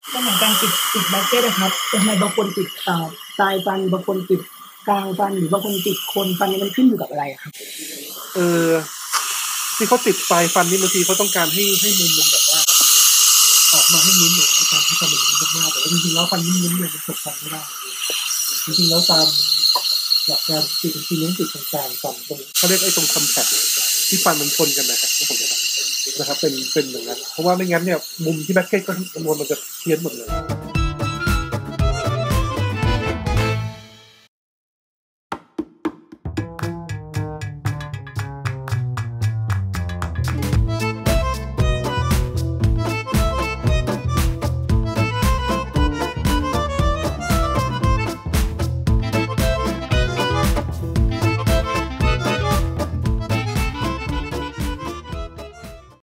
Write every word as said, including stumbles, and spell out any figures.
ก็เหมือนการติดติดแบรกเกตอะครับทำไมบางคนติดอ่าปลายฟันบางคนติดกลางฟันหรือบางคนติดโคนฟันนี่มันขึ้นอยู่กับอะไรอะครับเออที่เขาติดปลายฟันนี่บางทีเขาต้องการให้ให้มุมมันแบบว่าออกมาให้นิ้มเนี่ยในการที่ทำเป็นนิ้มมากๆแต่ว่าจริงๆแล้วฟันนิ้มๆเนี่ยมันตกฟันไม่ได้จริงๆแล้วตามหลักการติดจริงๆต้องติดตรงกลางฟันตรงเขาเรียกไอ้ตรงคอนแทคที่ฟันมันชนกันนะครับนะครับนะครับเป็นเป็นอย่างนั้นเพราะว่าไม่งั้นเนี่ยมุมที่แบ็คเก็ตก็มันจะเพี้ยนหมดเลย